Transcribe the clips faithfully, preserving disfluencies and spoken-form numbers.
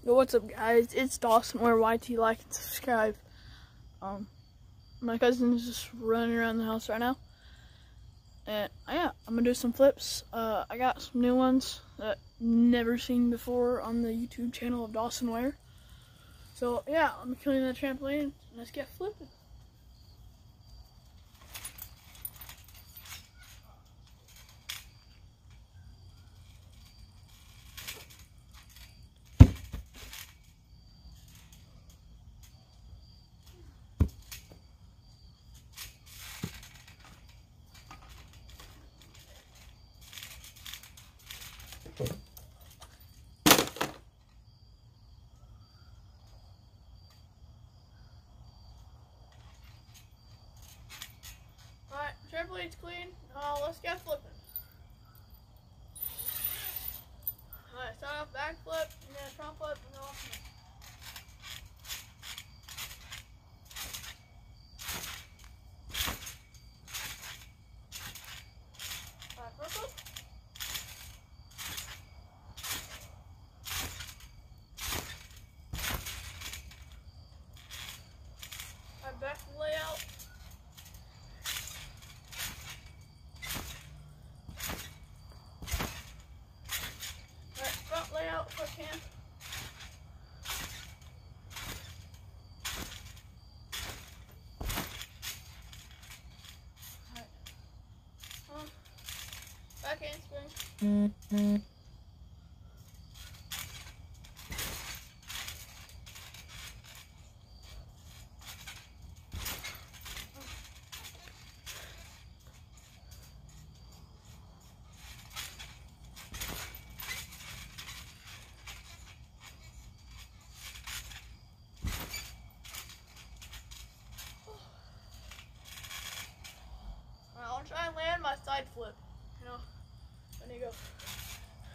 Yo, what's up, guys? It's Dawson where Y T. Like and subscribe. Um, my cousin's just running around the house right now, and uh, yeah, I'm gonna do some flips. Uh, I got some new ones that never seen before on the YouTube channel of Dawson Ware. So yeah, I'm killing the trampoline. And let's get flipping. Alright, trampoline's clean. Uh, let's get flipping. Alright, start off back flip, and then front flip, and then off flip. Alright, front flip. Alright, back layout. Layout for camp. Alright. Um, back handspring. Mm-hmm. I'll try and land my side flip. You know, then you go.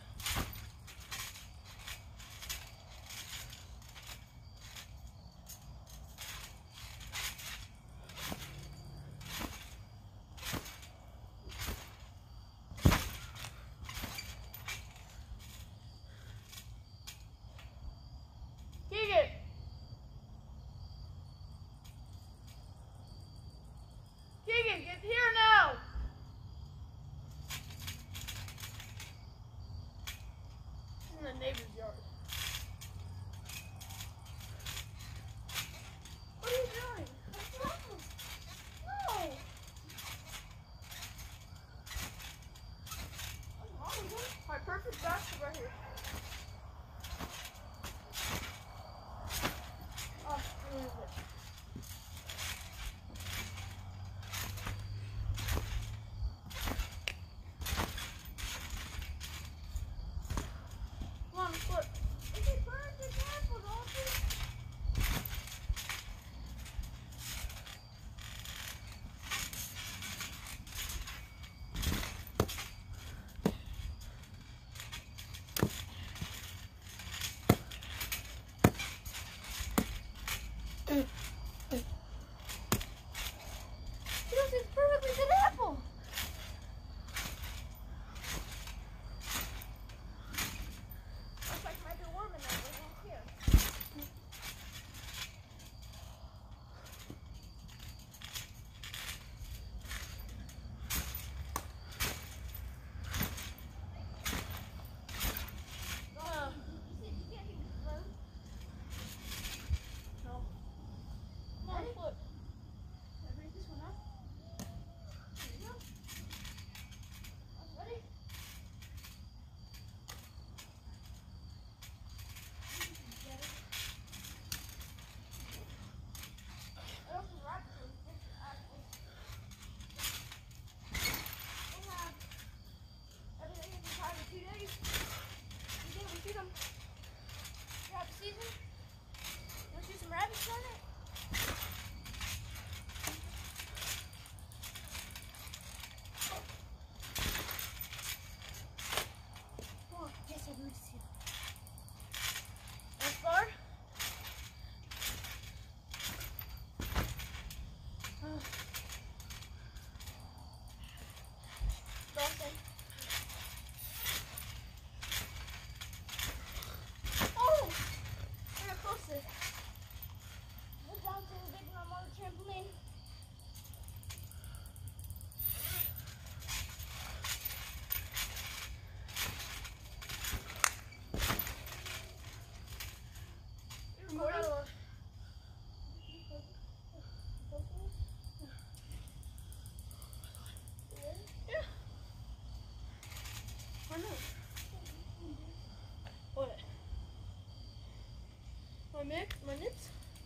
My neck, my nips.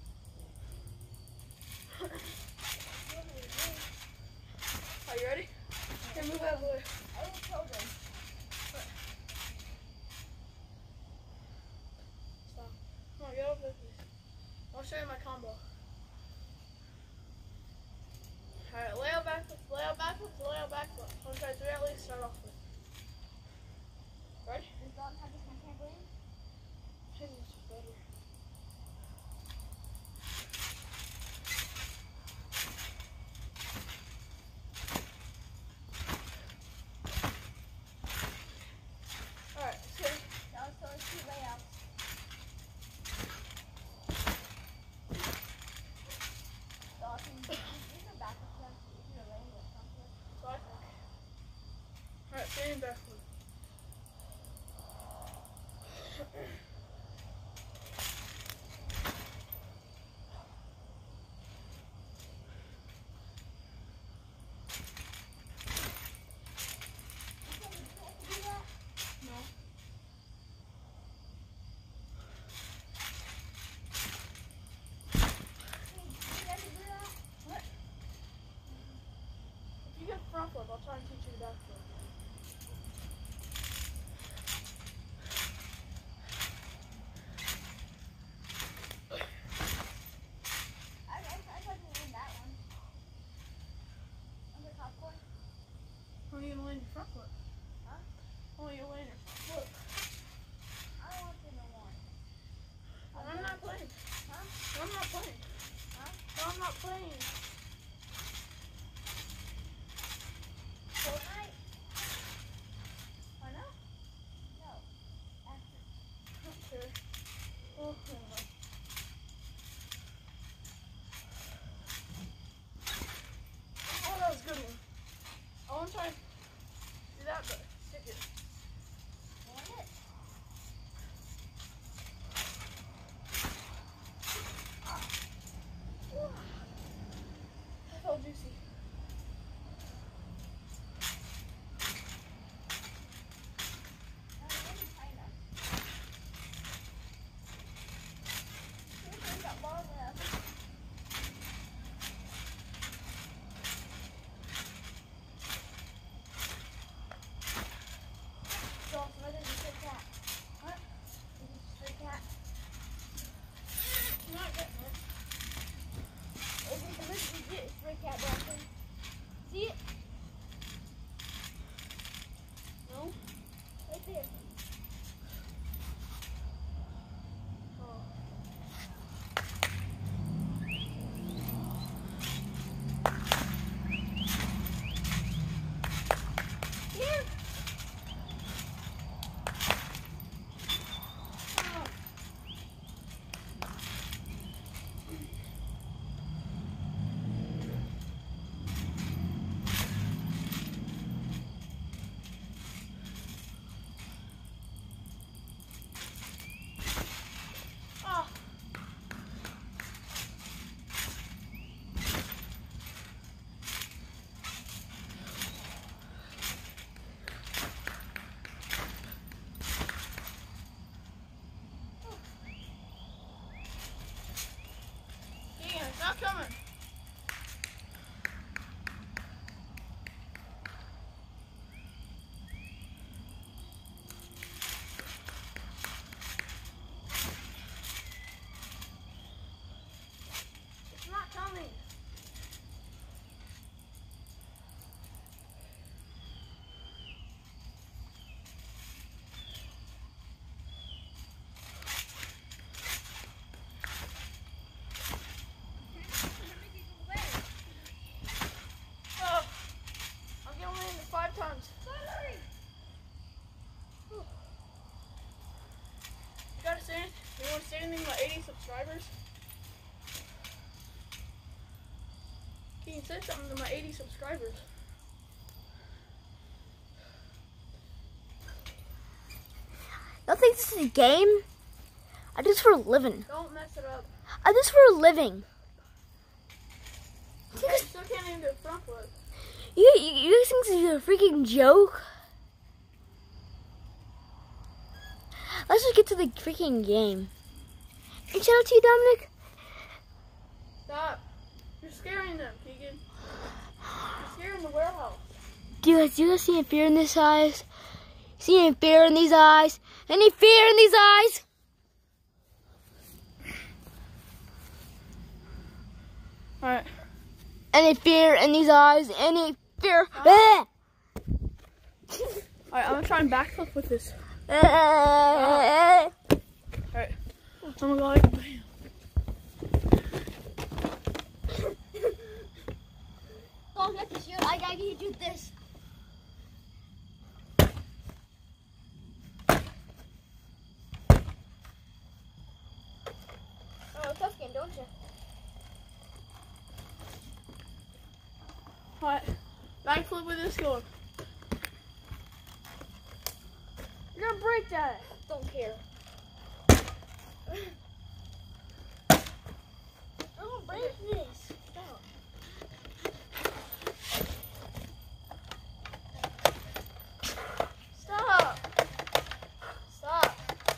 Are you ready? Here, move out of the way. I will kill them. Stop. Come on, get over there, please. I'll show you my combo. Alright, lay out backwards, lay out backwards, lay out backwards. I'm gonna try three at least, start off with. Ready? Does Dalton have this on trampoline? His is better. Alright, so No, so let's do layouts. Dalton, these are backwards ones. These are laying with something. so I think. Alright, standing backward. No. What? If you get front flip, I'll try and teach you back flip. I, I, I thought you were in that one. On the top one? How are you gonna land your front foot? Huh? How are you gonna land your front foot? I don't want to know one. I'm not playing. Huh? No, I'm not playing. Huh? No, I'm not playing. Fortnite? Why not? No. After. I don't care. Oh, anyway. Oh, that was a good one. I want to try and do that, but stick it. Want it? That felt juicy. No, it wasn't high enough. See if there's that ball left. Dalton, what is a stray cat? What? Is it a stray cat? I'm not getting it. Is it the most legit stray cat, Dalton? See it? No? Right there. Oh. Here! Oh. Oh. Keegan, it's not coming. It's not coming. Oh. I'm gonna land it five times. Sorry! Whew. You gotta say anything? You wanna say anything about eighty subscribers? Can you say something to my eighty subscribers? Y'all think this is a game? I do this for a living. Don't mess it up. I do this for a living. You You guys, still can't even do a front flip. you, you, you guys think this is a freaking joke? Let's just get to the freaking game. And shout out to you, Dominic. Stop. You're scaring them, Keegan. You're scaring the warehouse. Do you guys, do you guys see any fear in these eyes? See any fear in these eyes? Any fear in these eyes? Alright. Any fear in these eyes? Any fear? Ah. Alright, I'm gonna try and backflip with this. Ah. Alright. I'm gonna go like bam. Don't get to shoot. I gotta get you this. Oh, tough game, don't you? Alright. Backflip with this going. You're gonna break that. Don't care. I'm gonna break this. Stop. Stop. Stop.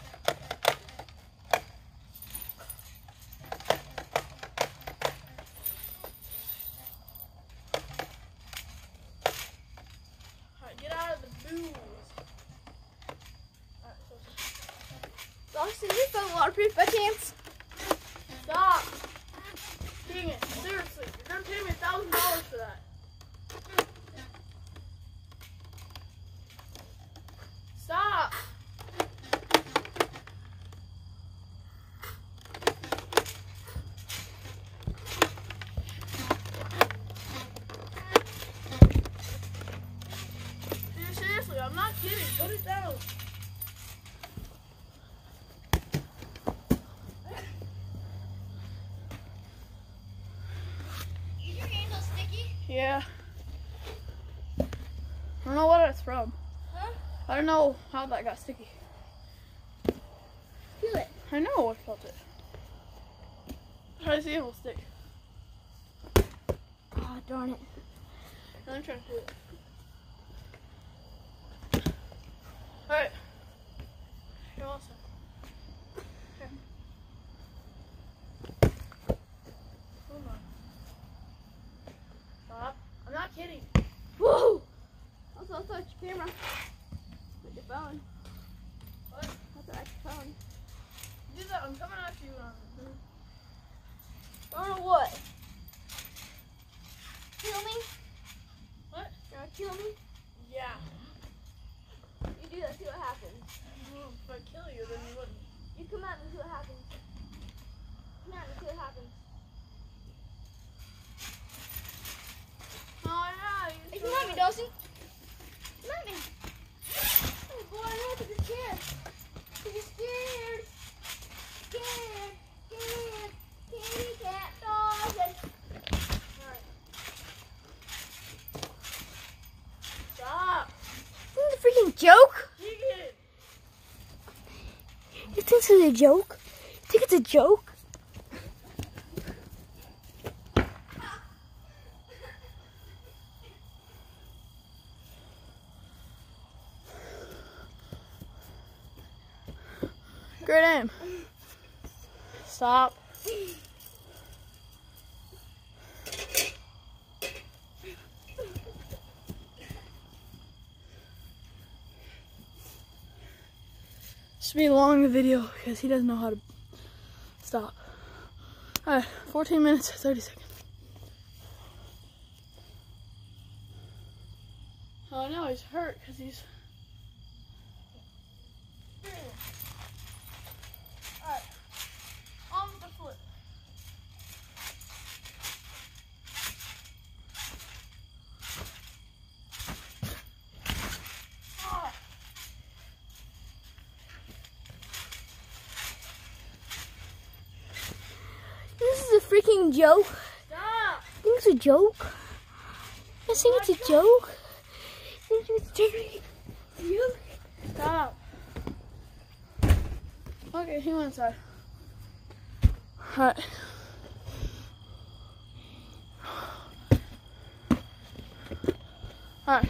Alright, get out of the booze. Alright, so Dawson, you felt waterproof by chance? stop. Dang it. Seriously, you're gonna pay me a thousand dollars for that. Stop. Dude, seriously, I'm not kidding. Put it down. Is your handle sticky? Yeah. I don't know what it's from. Huh? I don't know how that got sticky. Feel it. I know I felt it. Try to see if it'll stick. Oh, darn it. I'm trying to feel it. Alright. Here also. Here. Hold on. Stop. I'm not kidding. Whoa! Also, touch your camera. With your phone. What? That's an extra phone. Do that. I'm coming after you. Um, I don't know what. Kill me? what? You wanna kill me? Yeah. You do that, see what happens. Well, if I kill you, then you wouldn't. You come out and see what happens. Come out and see what happens. Oh, yeah. You Hey, should- come at me, Dawson. Come at me. Hey, boy, look at the chair. You're scared. Scared. Scared. Kitty cat Dawson. Alright. Stop. This is a freaking joke. Keegan. You think this is a joke? You think it's a joke? Great aim. Stop. This should be a long video because he doesn't know how to stop. Alright, fourteen minutes, thirty seconds. Oh no, he's hurt because he's. Alright, on with the flip. Ah. This is a freaking joke. Stop! You think it's a joke? I think it's a joke. You think it's a joke? Stop. Okay, he went inside. Alright. Alright.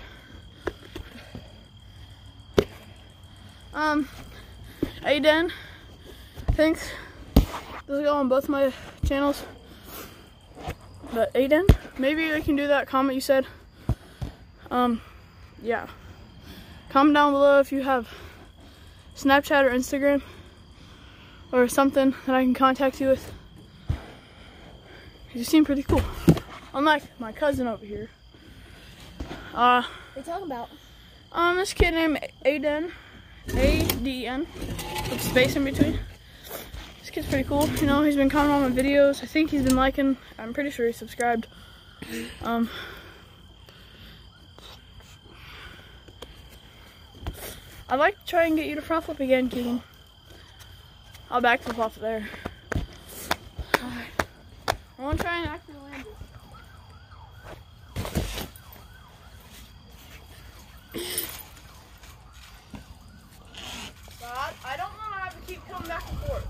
Um, are you done? Thanks. This will go on both my channels. But Aiden, maybe I can do that comment you said. Um, yeah. Comment down below if you have Snapchat or Instagram or something that I can contact you with. You seem pretty cool. Unlike my cousin over here. Uh, What are you talking about? um, this kid named Aiden, A D N, with space in between. This kid's pretty cool. You know, he's been commenting on my videos. I think he's been liking. I'm pretty sure he's subscribed. Um, I'd like to try and get you to front flip again, Keegan. I'll backflip off of there. Alright. I want to try and actually land it. God, I don't want to have to keep coming back and forth.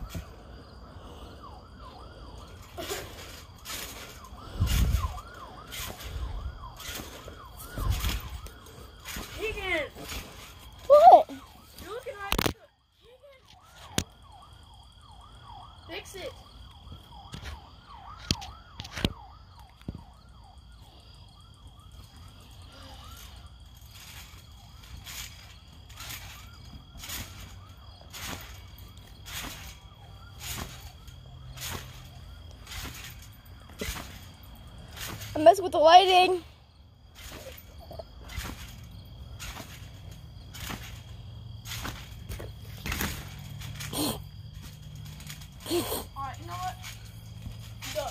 Keegan! What? You're looking right into it. Keegan! Fix it. I'm messing with the lighting. Alright, you know what? Done.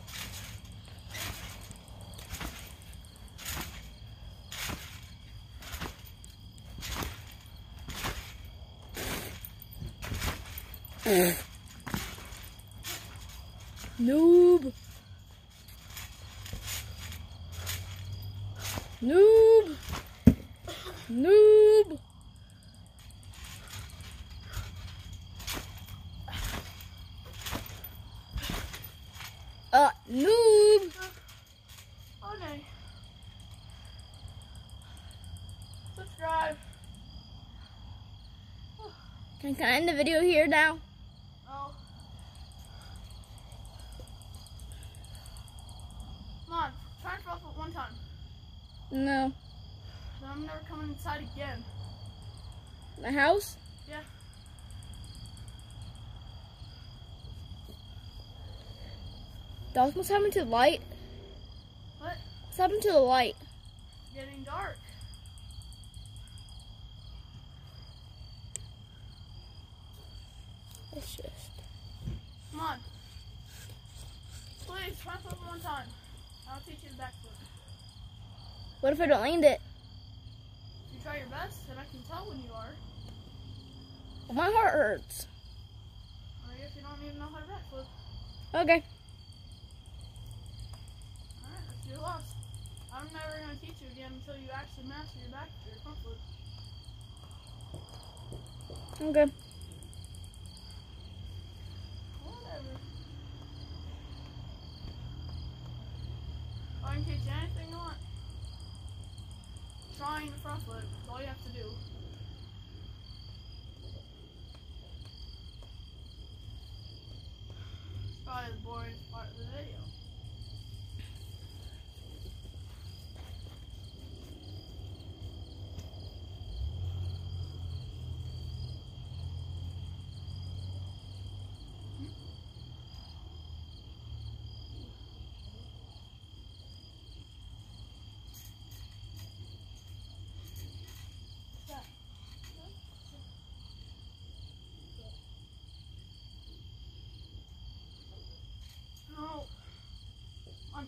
Noob. Noob. Noob. Uh, noob. Okay. Subscribe. Can, can I end the video here now? Oh. Come on, try and flip it one time. No. Then I'm never coming inside again. My house? Yeah. Dog, what's happened to the light? What? What's happened to the light? Getting dark. It's just. Come on. Please, try and flip it one time. I'll teach you the backflip. What if I don't land it? If you try your best, then I can tell when you are. Well, my heart hurts. Or if you don't even know how to backflip. Okay. Alright, that's your loss. I'm never going to teach you again until you actually master your back, your front flip. Okay. Whatever. I can teach you anything you want. Trying the front flip, that's all you have to do. It's probably the boring part of the video. No. On.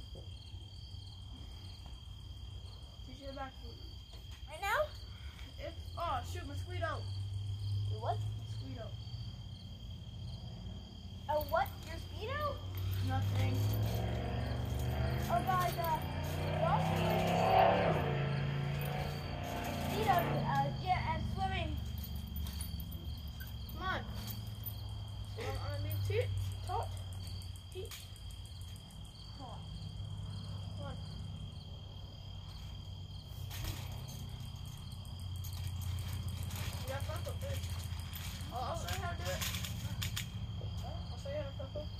Teach you the back flip. Right now? If, oh, shoot, mosquito. What? Mosquito. Oh, what? Your Speedo? Nothing. Oh, guys, uh, we're also using Speedo to uh, jet and swimming. Come on. So I'm gonna be too taught. Teach. Come on. Come on. You got front flip, dude. I'll, I'll show you how to do it. I'll show you how to front flip.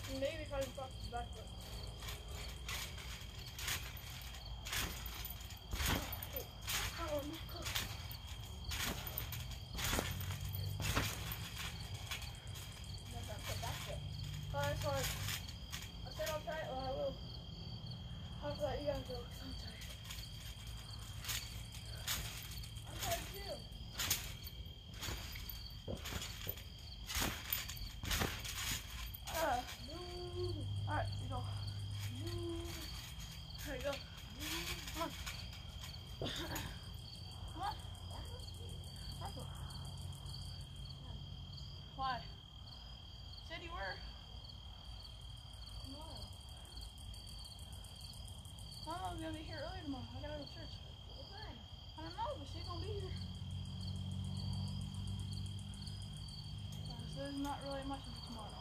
Maybe if I can pop this back foot. Oh, my God. Alright, sorry. I said I'll try it, or I will. After that, you guys go, 'cause I'm tired. I'm tired too. Uh, Alright, you go. There you go. Come on. Come on. That's one. Why? Said you were. Mama's gonna be here early tomorrow. I gotta go to church. What time? I don't know, but she's gonna be here. Uh, so there's not really much of it tomorrow.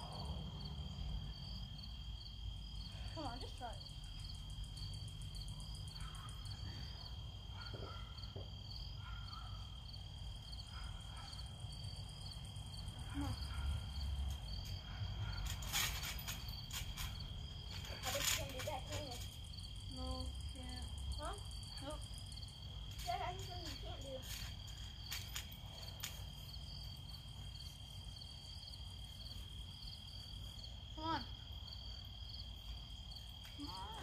Come on, just try it. Come on. I bet you can't do that, can you? No, can't. Huh? Nope. Dad, I think something you can't do. Come on. Come on.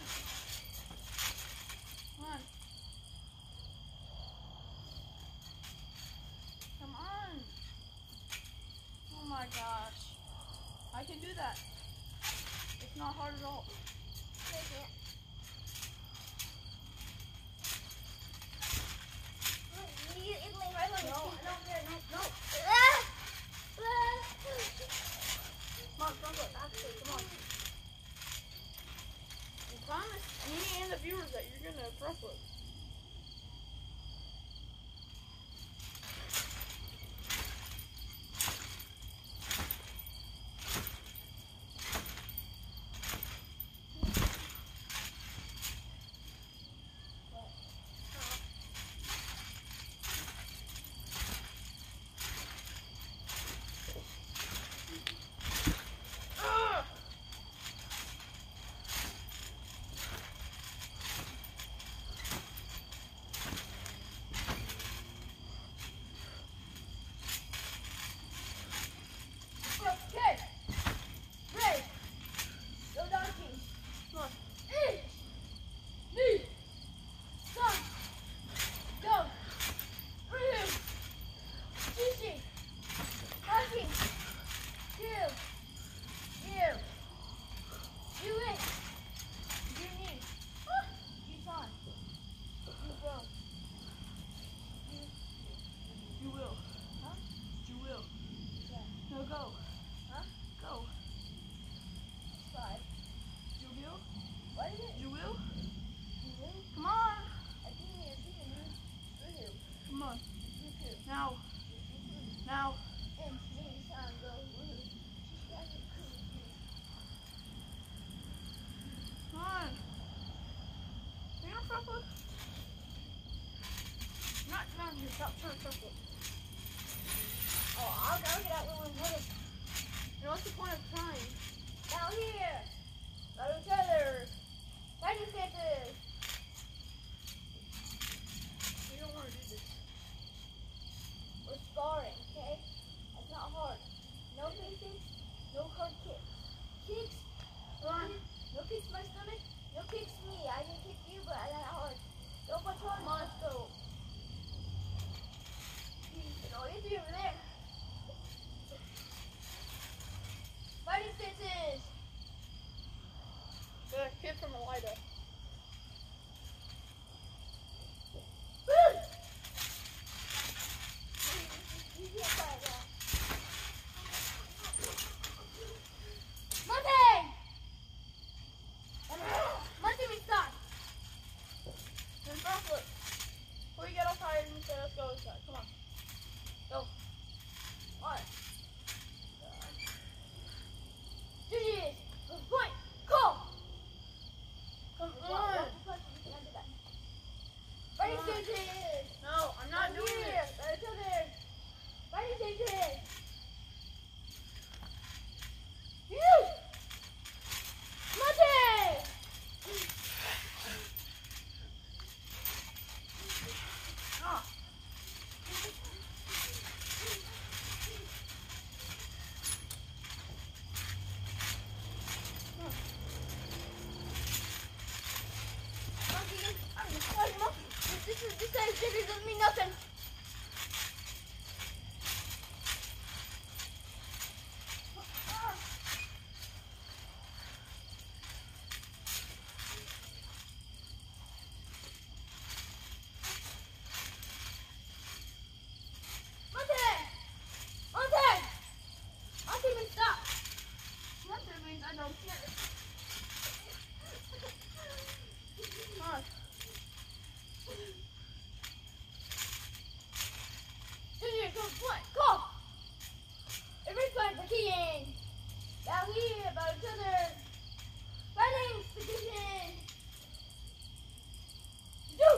Come on. Come on. Oh my gosh. I can do that. It's not hard at all. No, you can't. Look, you- it's laying right on your No, feet. no, yeah, no, no. Ah! Ah! Come on, front foot. Actually, come on. You promise me and the viewers that you're gonna front foot. Ah! Okay. Ready. Go donkey. Come on. In. Knee. Stop. Go. Three. Easy. Donkey. Two. You. You in. Your knee. You on. You go. You. You will. Huh? You will. Yeah. No, go. Huh? Go. Five. You will. What is it? You will. You in. Come on. I think you're doing it. Three. Come on. You two. Now. Now. And knees on go. She's got it. Come on. Are you gonna front foot? Not down here. Stop trying to front foot. Oh, I'll, I'll get out when we're headed You know what's the point of trying? down here. Got each other. Fighting fences. We don't want to do this. We're sparring, okay? That's not hard. No faces, no hard kicks. Kicks, Come on. no kicks my stomach, no kicks me. I didn't kick you, but I got hard. Don't punch hard, let's go. You know, it's over there. Fighting fences. The kid from Elida. Woo! You can't fight that. Monty! Monty, we stop. Then front foot. Before you get all tired and say, let's go inside. Come on. Go. Alright. Do this. Point. Go. Come. the stickers doesn't mean nothing. Down here, about each other. Fighting position. Do.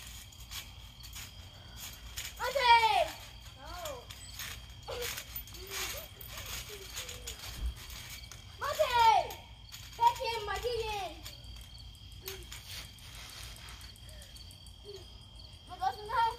Monte. No. Monte. Back in, my Keegan. My cousin now.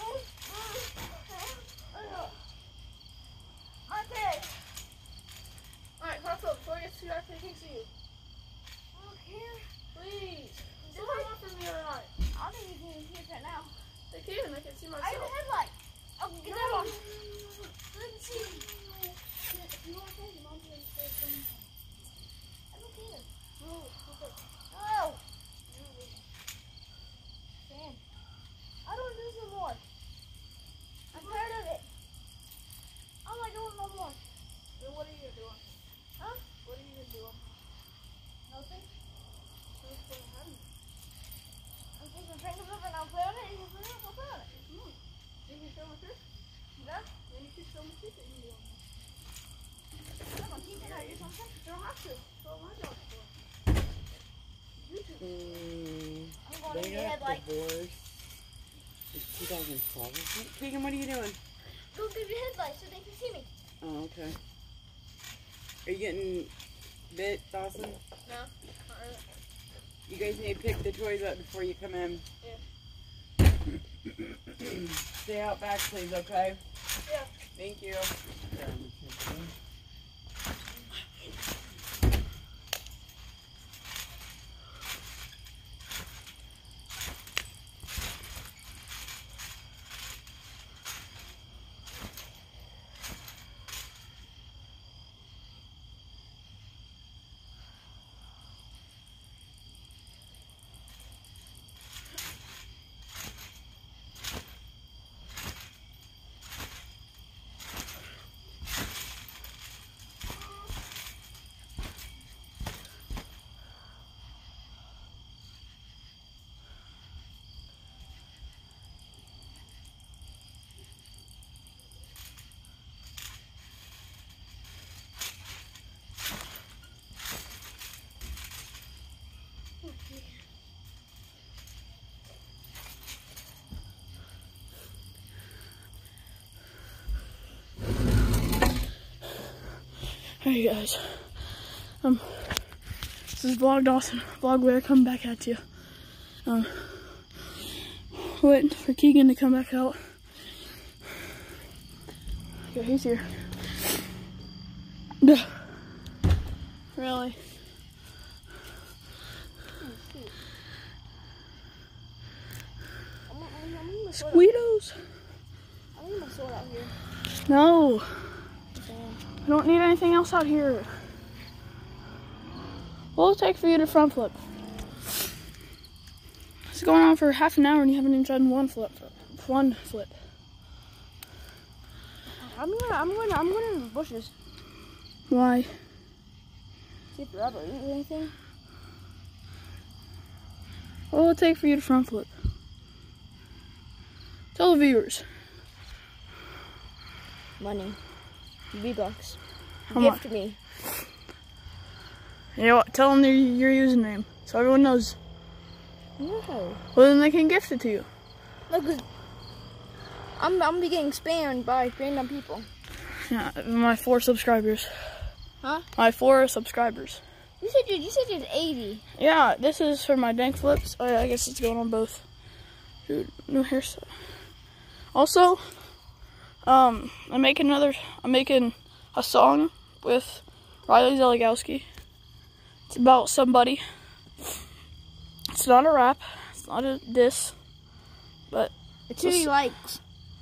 Monte. Alright, cross up before I get to you after I can see you. I don't care. Please. Is it hard for me or not? I don't think you can hear it right now. I can, I can see myself. I have a headlight. Oh, get that on. Let's see. You want to say Mom's going to say something? I don't care. No. No. Sam. I don't do this no more. I'm tired of it. I'm not doing no more. Then what are you doing? Huh? What are you doing? Nothing. What's going to happen? I'm taking my fingers up and I'll play on it. And you'll play on it. I'll play on it. Hmm. You can show me this? Yeah? Then you can show me this. And you I'm going to keep it out. You're something. You don't have to. That's what my job's for. YouTube. Mm, I'm going to they get a got headlight. divorced. It's two thousand twelve. Keegan, what are you doing? Go give your headlight so they can see me. Oh, okay. Are you getting bit, Dawson? No. Not really. You guys need to pick the toys up before you come in. Yeah. Stay out back, please, okay? Yeah. Thank you. Hey guys, um, this is Vlog Dawson, Vlog Where coming back at you. Um, waiting for Keegan to come back out. Yeah, he's here. Duh. Really? Squeetos? I leave my sword out here. No. I don't need anything else out here. What will it take for you to front flip? It's going on for half an hour and you haven't even done one flip. One flip. I'm gonna, I'm gonna, I'm going to the bushes. Why? See if Robert eat anything. What will it take for you to front flip? Tell the viewers. Money. V-Bucks. How Gift much? me. You know what? Tell them your, your username so everyone knows. No. Well, then they can gift it to you. Look, I'm, I'm be getting spammed by random people. Yeah, my four subscribers. Huh? My four subscribers. You said you, you said you had eighty. Yeah, this is for my dank flips. Oh, yeah, I guess it's going on both. Dude, new hairstyle. Also, um, I'm making another. I'm making a song with Riley Zeligowski. It's about somebody. It's not a rap. It's not a diss, but It's who he likes.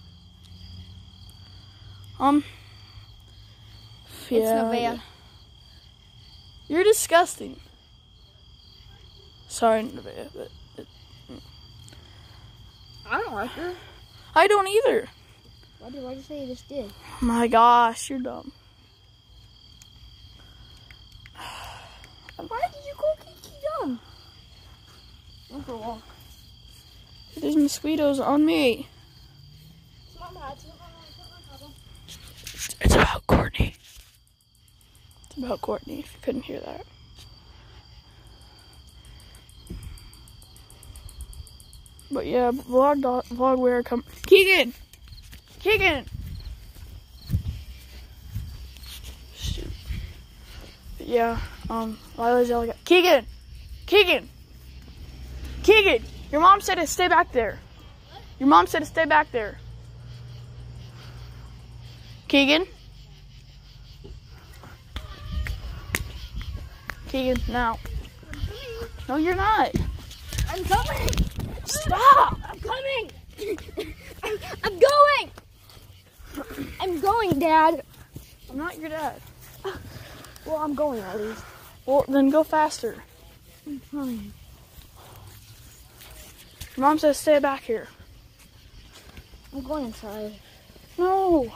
Um. It's yeah, Nevaeh. You're disgusting. Sorry, Nevaeh, but it, I don't like her. I don't either. Why did, why'd you say you just did? My gosh, you're dumb. Why did you call Kiki dumb? Go for a walk. There's mosquitoes on me. It's about Courtney. It's about Courtney, if you couldn't hear that. But yeah, vlog, vlog where come. Keegan! Keegan! Shoot. But yeah, um, Lila's yelling at Keegan! Keegan! Keegan! Your mom said to stay back there. Your mom said to stay back there. Keegan? Keegan, now. No, you're not. I'm coming. Stop! I'm coming. I'm, I'm going. I'm going, Dad. I'm not your dad. Well, I'm going at least. Well, then go faster. I'm coming. Your mom says stay back here. I'm going inside. No.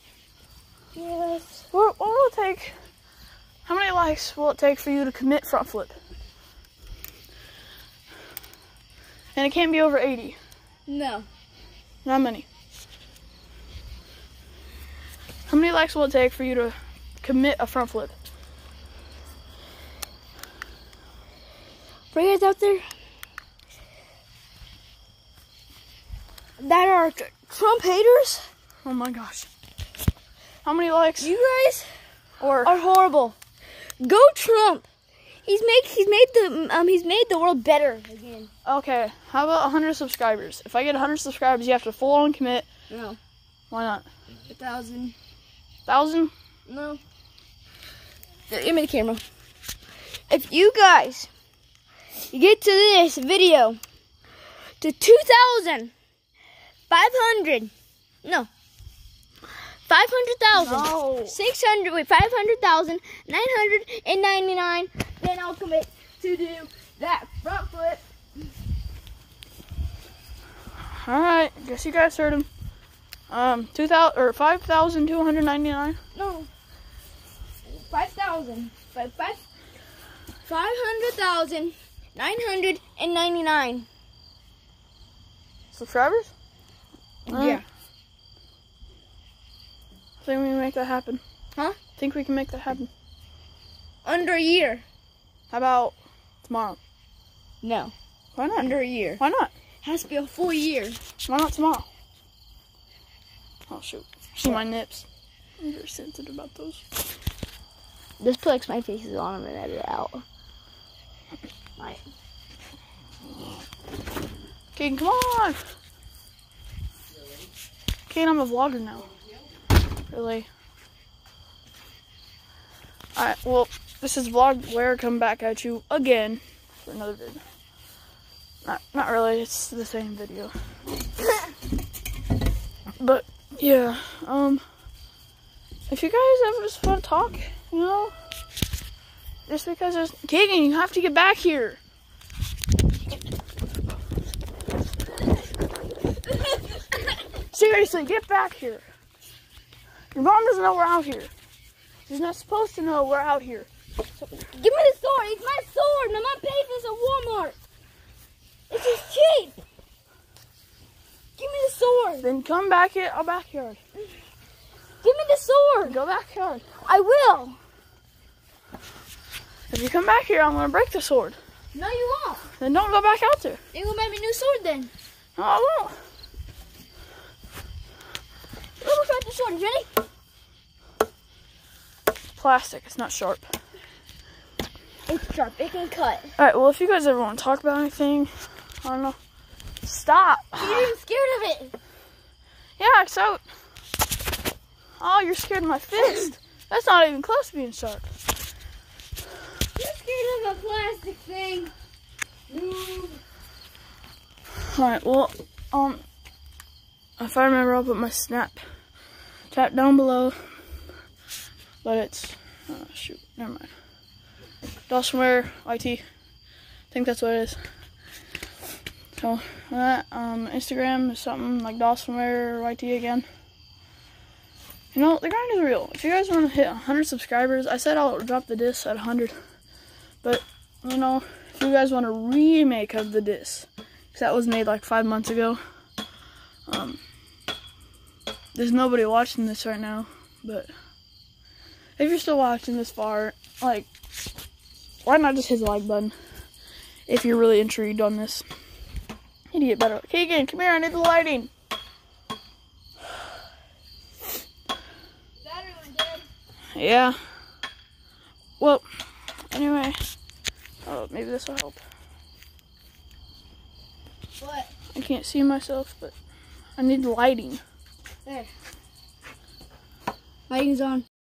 Yes. What, what will it take? How many likes will it take for you to commit front flip? And it can't be over eighty. No. Not many. How many likes will it take for you to commit a front flip? For you guys out there that are tr- Trump haters, Oh my gosh. How many likes? you guys Or are horrible. Go Trump. He's make he's made the um he's made the world better again. okay, how about one hundred subscribers? If I get one hundred subscribers, you have to full on commit. No. Why not? A thousand. one thousand? No. Give me the camera. If you guys get to this video to two thousand five hundred, no, five hundred thousand, No. six hundred, wait, five hundred thousand, nine hundred ninety-nine, then I'll commit to do that front flip. Alright, guess you guys heard him. Um, two thousand or five thousand two hundred ninety-nine. No, five thousand, five, five, five hundred thousand, nine hundred ninety-nine. Subscribers? Alright. Yeah. I think we can make that happen. Huh? Think we can make that happen. Under a year. How about tomorrow? No. Why not? Under a year. Why not? Has to be a full year. Why not tomorrow? Oh shoot. See my nips. I'm very sensitive about those. Just put like my faces on them and edit it out. Right. Kane, come on! Kane, I'm a vlogger now. Really? Alright, well, this is Vlog Where come back at you again for another video. Not, not really, it's the same video. But, yeah, um, if you guys ever just want to talk, you know, just because there's, Keegan, you have to get back here. Seriously, get back here. Your mom doesn't know we're out here. She's not supposed to know we're out here. Give me the sword. It's my sword. I'm not paying for this at Walmart. This is cheap. Give me the sword. Then come back here, our backyard. Give me the sword. Go backyard. I will. If you come back here, I'm gonna break the sword. No, you won't. Then don't go back out there. You will make me a new sword then. No, I won't. Look at the sword. You ready? Plastic, it's not sharp. It's sharp. It can cut. Alright, well, if you guys ever want to talk about anything, I don't know. Stop. You're even scared of it. Yeah, it's out. Oh, you're scared of my fist. That's not even close to being sharp. You're scared of a plastic thing. Alright, well, um, if I remember, I'll put my Snap chat down below. But it's, oh shoot, never mind. Dawsonware Y T. I think that's what it is. So that um, Instagram is something like Dawsonware Y T again. You know, the grind is real. If you guys want to hit one hundred subscribers, I said I'll drop the disc at one hundred. But, you know, if you guys want a remake of the disc, because that was made like five months ago. Um, there's nobody watching this right now, but if you're still watching this far, like, why not just hit the like button if you're really intrigued on this? You need to get better. Keegan, come here, I need the lighting. Battery went dead. Yeah. Well, anyway. Oh, maybe this will help. What? I can't see myself, but I need lighting. There. Lighting's on.